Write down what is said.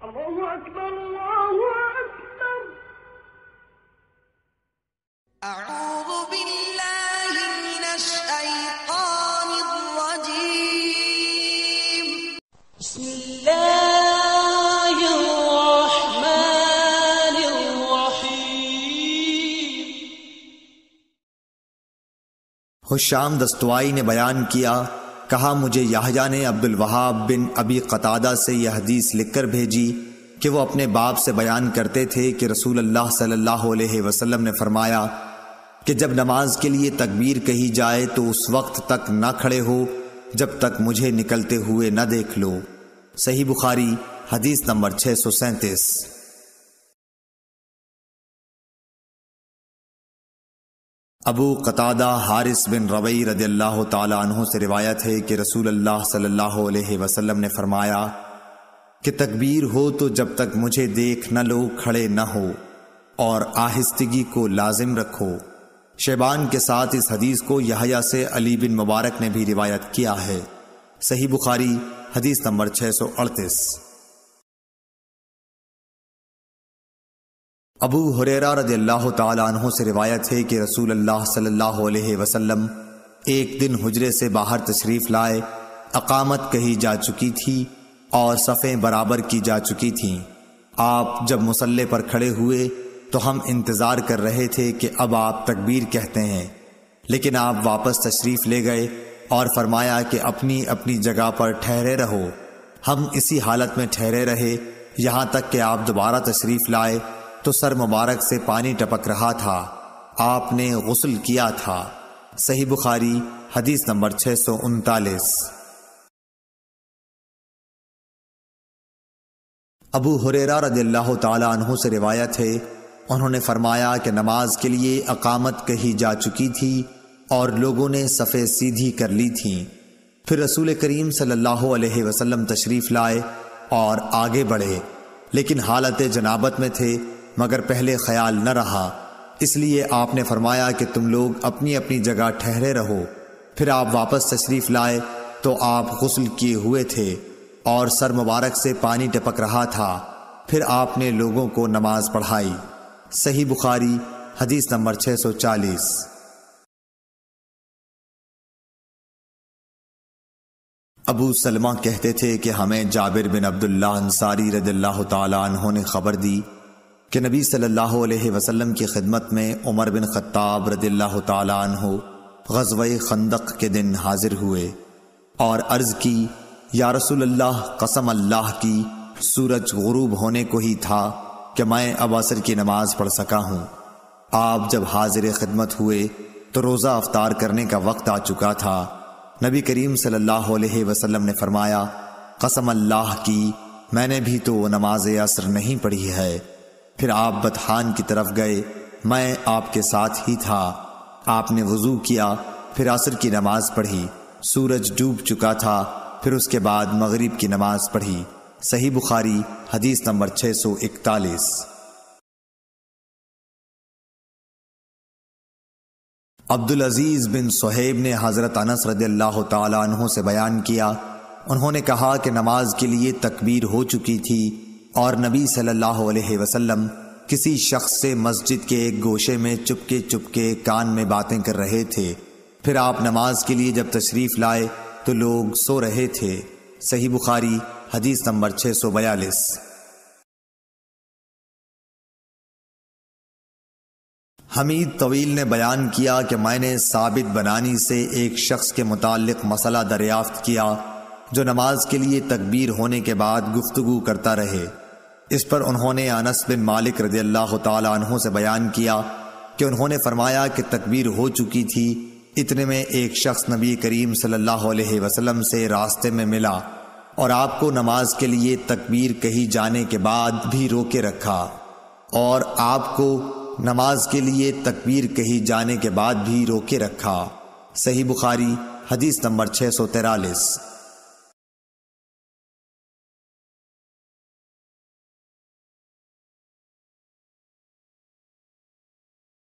الله أكبر الله أكبر. أعوذ بالله من الشيطان الرجيم. بسم الله الرحمن الرحيم. حشام دستوائی نے بیان کیا، کہا مجھے یحییٰ نے عبد الوہاب بن ابی قتادہ سے یہ حدیث لکھ کر بھیجی کہ وہ اپنے باپ سے بیان کرتے تھے کہ رسول اللہ صلی اللہ علیہ وسلم نے فرمایا کہ جب نماز کے لیے تکبیر کہی جائے تو اس وقت تک نہ کھڑے ہو جب تک مجھے نکلتے ہوئے نہ دیکھ لو۔ صحیح بخاری حدیث نمبر 637۔ ابو قتادہ حارث بن ربیع رضی اللہ تعالی عنہ سے روایت ہے کہ رسول اللہ صلی اللہ علیہ وسلم نے فرمایا کہ تکبیر ہو تو جب تک مجھے دیکھ نہ لو کھڑے نہ ہو اور آہستگی کو لازم رکھو۔ شیبان کے ساتھ اس حدیث کو یحییٰ سے علی بن مبارک نے بھی روایت کیا ہے۔ صحیح بخاری حدیث نمبر 638۔ ابو ہریرہ رضی اللہ تعالی عنہ سے روایت ہے کہ رسول اللہ صلی اللہ علیہ وسلم ایک دن حجرے سے باہر تشریف لائے، اقامت کہی جا چکی تھی اور صفیں برابر کی جا چکی تھیں۔ آپ جب مصلی پر کھڑے ہوئے تو ہم انتظار کر رہے تھے کہ اب آپ تکبیر کہتے ہیں، لیکن آپ واپس تشریف لے گئے اور فرمایا کہ اپنی اپنی جگہ پر ٹھہرے رہو۔ ہم اسی حالت میں ٹھہرے رہے یہاں تک کہ آپ دوبارہ تشریف لائے تو سر مبارک سے پانی ٹپک رہا تھا، آپ نے غسل کیا تھا۔ صحیح بخاری حدیث نمبر 639۔ ابو ہریرہ رضی اللہ تعالی عنہ سے روایت ہے، انہوں نے فرمایا کہ نماز کے لیے اقامت کہی جا چکی تھی اور لوگوں نے صفیں سیدھی کر لی تھیں۔ پھر رسول کریم صلی اللہ علیہ وسلم تشریف لائے اور آگے بڑھے، لیکن حالت جنابت میں تھے، مگر پہلے خیال نہ رہا، اس لیے آپ نے فرمایا کہ تم لوگ اپنی اپنی جگہ ٹھہرے رہو۔ پھر آپ واپس تشریف لائے تو آپ غسل کیے ہوئے تھے اور سر مبارک سے پانی ٹپک رہا تھا۔ پھر آپ نے لوگوں کو نماز پڑھائی۔ صحیح بخاری حدیث نمبر 640۔ ابو سلمہ کہتے تھے کہ ہمیں جابر بن عبداللہ انصاری رضی اللہ تعالی عنہ نے خبر دی کہ نبی صلی اللہ علیہ وسلم کی خدمت میں عمر بن خطاب رضی اللہ تعالی عنہ غزوہ خندق کے دن حاضر ہوئے اور عرض کی، یا رسول اللہ، قسم اللہ کی سورج غروب ہونے کو ہی تھا کہ میں اب عصر کی نماز پڑھ سکا ہوں۔ آپ جب حاضر خدمت ہوئے تو روزہ افطار کرنے کا وقت آ چکا تھا۔ نبی کریم صلی اللہ علیہ وسلم نے فرمایا، قسم اللہ کی میں نے بھی تو نماز عصر نہیں پڑھی ہے۔ پھر آپ بطحان کی طرف گئے، میں آپ کے ساتھ ہی تھا۔ آپ نے وضو کیا، پھر عصر کی نماز پڑھی، سورج ڈوب چکا تھا، پھر اس کے بعد مغرب کی نماز پڑھی۔ صحیح بخاری حدیث نمبر 641۔ عبدالعزیز بن صہیب نے حضرت انس رضی اللہ تعالی عنہ سے بیان کیا، انہوں نے کہا کہ نماز کے لیے تکبیر ہو چکی تھی اور نبی صلی اللہ علیہ وسلم کسی شخص سے مسجد کے ایک گوشے میں چپکے چپکے کان میں باتیں کر رہے تھے۔ پھر آپ نماز کے لیے جب تشریف لائے تو لوگ سو رہے تھے۔ صحیح بخاری حدیث نمبر 642۔ حمید طویل نے بیان کیا کہ میں نے ثابت بنانی سے ایک شخص کے متعلق مسئلہ دریافت کیا جو نماز کے لیے تکبیر ہونے کے بعد گفتگو کرتا رہے۔ اس پر انہوں نے انس بن مالک رضی اللہ تعالی عنہ سے بیان کیا کہ انہوں نے فرمایا کہ تکبیر ہو چکی تھی، اتنے میں ایک شخص نبی کریم صلی اللہ علیہ وسلم سے راستے میں ملا اور آپ کو نماز کے لیے تکبیر کہی جانے کے بعد بھی روکے رکھا، اور آپ کو نماز کے لیے تکبیر کہی جانے کے بعد بھی روکے رکھا۔ صحیح بخاری حدیث نمبر 643۔